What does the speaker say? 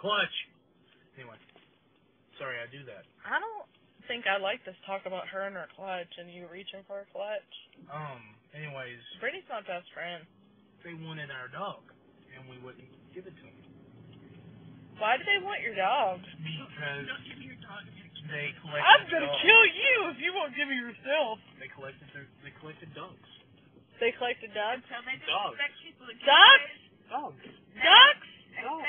Clutch. Anyway, sorry I do that. I don't think I like this talk about her and her clutch and you reaching for a clutch. Anyways. Brittany's my best friend. They wanted our dog, and we wouldn't give it to them. Why do they want your dog? Because they collected. I'm gonna dogs. kill you if you won't give me yourself. They collected dogs. They collected dogs? So they just Dogs. expect people to Ducks? Dogs. Ducks? Dogs.